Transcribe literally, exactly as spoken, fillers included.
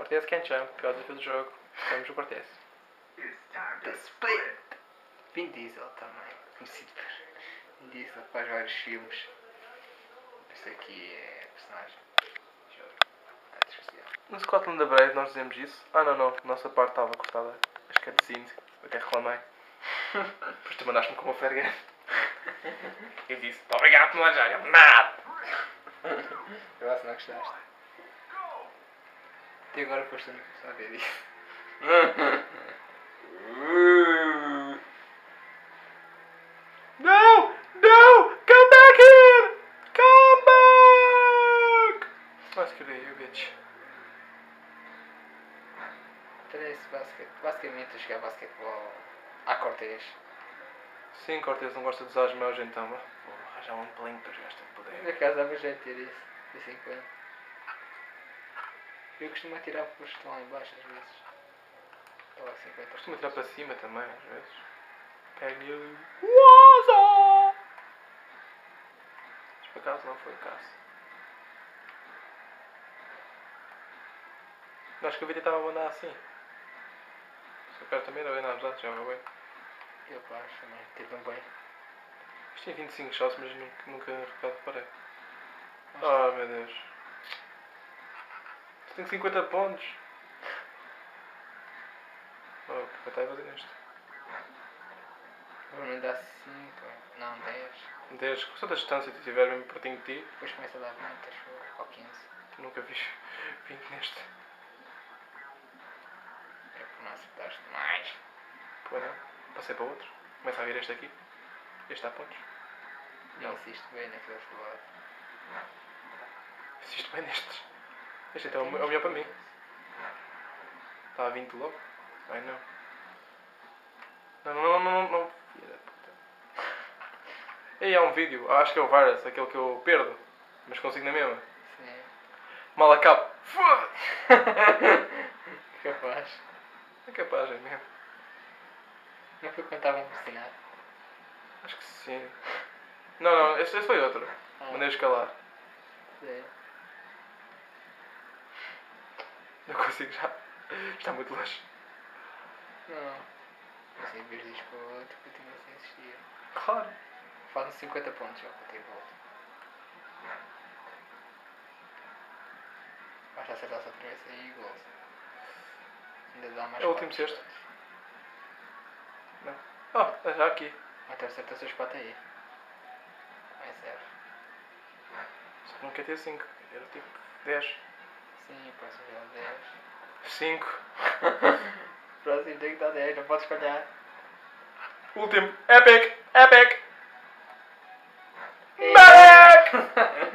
Cortez can't jump, pior desafio do jogo. Temos o Cortez. The Split! Vin Diesel também, conhecido por Vin Diesel, faz vários filmes. Este aqui é personagem. Jogo. Ah, especial. No Scotland the Brave nós dizemos isso. Ah não, não, nossa parte estava cortada. Acho que é de Zinde, eu até reclamei. Depois tu mandaste-me com uma ferga. Eu disse, obrigado por me lanjar. Eu, nada! Eu acho que não gostaste. E agora foste a começar a ver isso. No! No! Come back here! Come back! Mas que you bitch. Parece basquete, basicamente a jogar basquetebol à Cortez. Sim, Cortez não gosta de usar as mãos, então vou arranjar um pelinho para jogar este Por poder. acaso dava jeito de ter isso, de vez em quando. Eu costumo atirar para os que estão lá em baixo às vezes. Estou lá cinquenta. Costumo tirar para cima também, às vezes. Can you... Waza! Mas por acaso não foi o caso. Acho que o vídeo estava a andar assim. Se eu quero também, não é nada, já vai bem. Eu acho também, teve um bem. Isto tem vinte e cinco shots, mas nunca, nunca reparei. Oh meu Deus. Isto tem cinquenta pontos. Oh, que vai fazer isto? Provavelmente dá cinco, não dez. dez, com tanta distância se estiver mesmo pertinho de ti. Depois começa a dar vinte, acho eu, ou quinze. Nunca vi vinte neste. É porque não acertaste mais. Pô, não. Passei para outro. Começa a vir este aqui. Este há pontos. Não Não. insiste bem naqueles do lado. Assisto bem nestes. Este então é o melhor para mim. Está a vinte logo? Ai não. Não, não, não, não, não. Filha da puta. Aí há um vídeo, acho que é o Virus, aquele que eu perdo, mas consigo na mesma. Sim. Mal acabo. Foda-se! Capaz. É capaz, é mesmo. Não foi quando estavam a ensinar. Acho que sim. Não, não, esse, esse foi outro. Ah. Mandei escalar. Sim. Não consigo já. Está muito longe. Não. Mas em vez de ir para o outro, continua sem insistir. Claro. Fazem cinquenta pontos já para ter volta. Basta acertar essa travessa e gols. Ainda dá mais É o último quatro sexto. shots. Não. Oh, é já aqui. Até acerta seus quatro aí. Mais zero. Só que não quer ter cinco. Era tipo dez. Sim, o próximo já é dez. cinco. O próximo tem que dar dez, não podes falhar. Último. Epic. Epic. Ei. Medic!